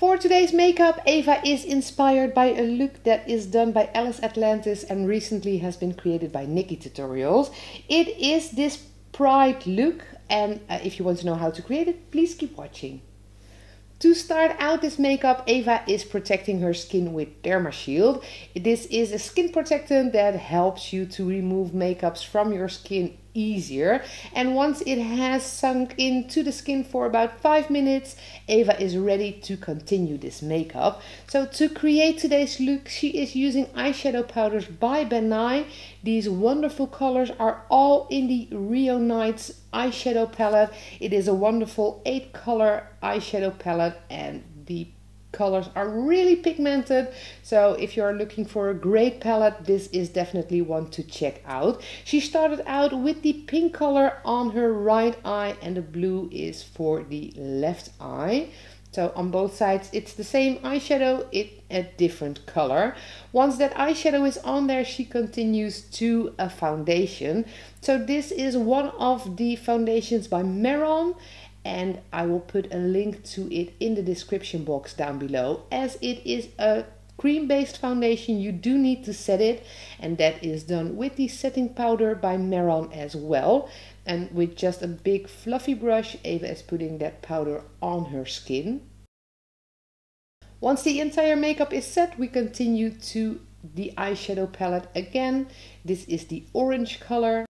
For today's makeup, Eva is inspired by a look that is done by Alice Atlantis and recently has been created by Nikki Tutorials. It is this Pride look, and if you want to know how to create it, please keep watching. To start out this makeup, Eva is protecting her skin with DermaShield. This is a skin protectant that helps you to remove makeups from your skin easier. And once it has sunk into the skin for about 5 minutes, Eva is ready to continue this makeup. So to create today's look, she is using eyeshadow powders by Ben Nye. These wonderful colors are all in the Rio Nights eyeshadow palette. It is a wonderful 8-color eyeshadow palette, and the colors are really pigmented. So if you're looking for a great palette, this is definitely one to check out. She started out with the pink color on her right eye, and the blue is for the left eye. So on both sides it's the same eyeshadow, it a different color. Once that eyeshadow is on there, she continues to a foundation. So this is one of the foundations by Mehron, and I will put a link to it in the description box down below. As it is a cream-based foundation, you do need to set it, and that is done with the setting powder by Mehron as well. And with just a big fluffy brush, Eva is putting that powder on her skin. Once the entire makeup is set, we continue to the eyeshadow palette again. This is the orange color.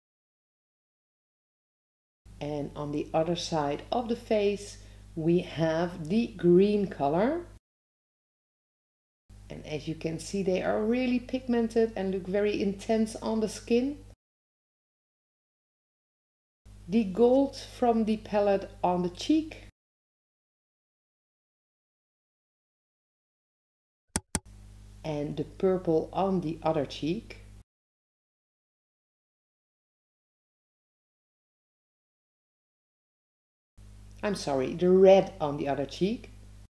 And on the other side of the face, we have the green color. And as you can see, they are really pigmented and look very intense on the skin. The gold from the palette on the cheek. And the purple on the other cheek. I'm sorry, the red on the other cheek.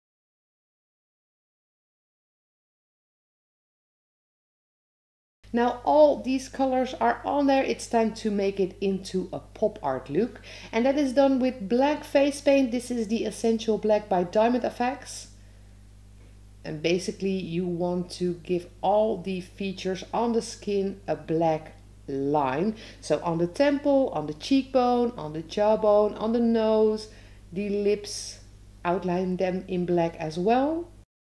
Now all these colors are on there. It's time to make it into a pop art look, and that is done with black face paint. This is the Essential Black by Diamond FX. And basically you want to give all the features on the skin a black line. So on the temple, on the cheekbone, on the jawbone, on the nose, the lips, outline them in black as well.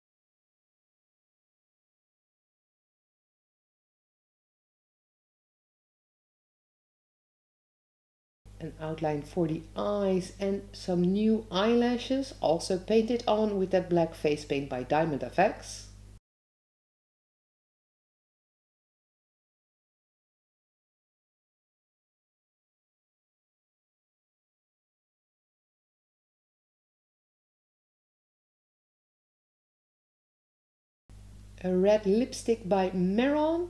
An outline for the eyes and some new eyelashes, also painted on with that black face paint by Diamond FX. A red lipstick by Mehron.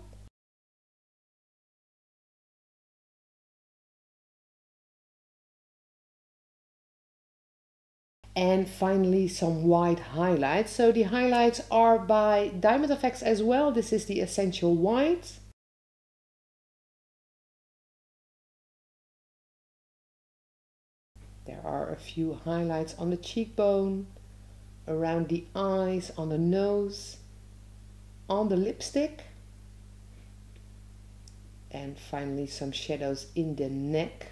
And finally some white highlights. So the highlights are by Diamond FX as well. This is the Essential White. There are a few highlights on the cheekbone, around the eyes, on the nose, on the lipstick. And finally some shadows in the neck.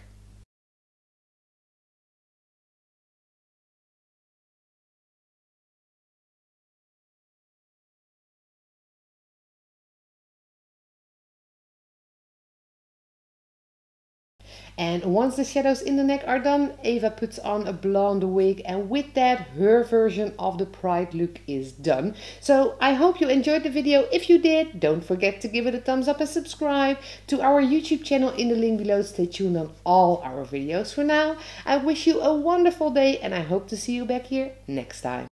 And once the shadows in the neck are done, Eva puts on a blonde wig, and with that her version of the Pride look is done. So I hope you enjoyed the video. If you did, don't forget to give it a thumbs up and subscribe to our YouTube channel in the link below. Stay tuned on all our videos. For now, I wish you a wonderful day, and I hope to see you back here next time.